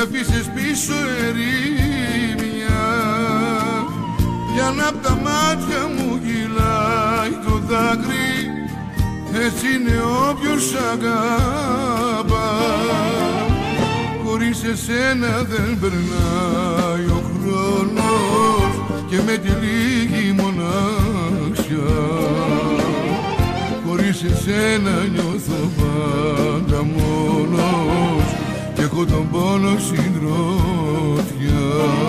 αφήσες πίσω ερήμια, για να απ' τα μάτια μου κυλάει το δάκρυ. Έτσι είναι όποιος αγαπά, χωρίς εσένα δεν περνάει ο χρόνος και με τη λίγη μοναξιά. Χωρίς εσένα νιώθω πάντα μόνος και έχω τον πόνο συντροφιά.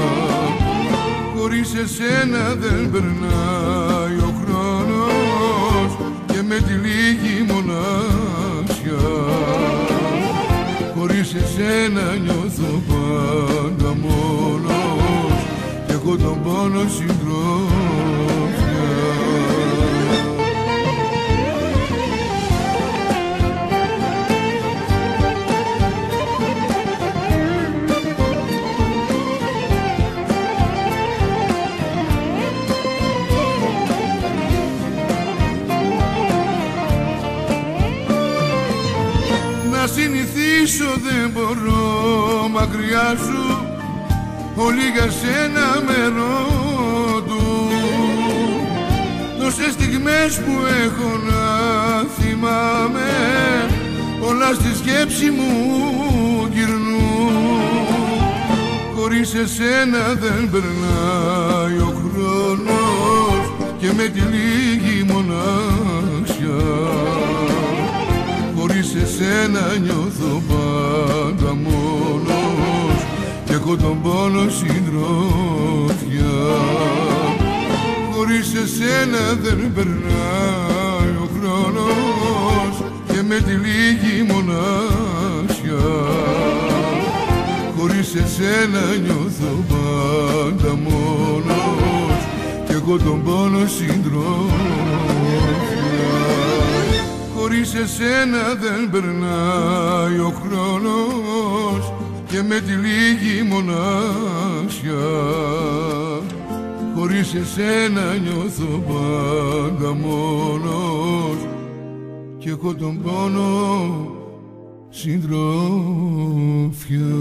Χωρίς εσένα δεν περνάει ο χρόνος και με τη λίγη μοναξιά. Χωρίς εσένα νιώθω πάντα μόνος και έχω τον πόνο συντροφιά. Να συνηθίσω δεν μπορώ μακριά σου, όλοι για σένα με ρωτούν. Τόσες στιγμές που έχω να θυμάμαι, όλα στη σκέψη μου γυρνούν. Χωρίς εσένα δεν περνάει ο χρόνος και με τη λίγη μοναξιά. Χωρίς εσένα νιώθω πάντα μόνος και έχω τον πόνο συντροφιά. Χωρίς εσένα δεν περνάει ο χρόνος και με τη λίγη μοναξιά. Χωρίς εσένα νιώθω πάντα μόνος και έχω τον πόνο συντροφιά. Χωρίς εσένα δεν περνάει ο χρόνος και με τη λίγη μοναξιά. Χωρίς εσένα νιώθω πάντα μόνος και έχω τον πόνο συντροφιά.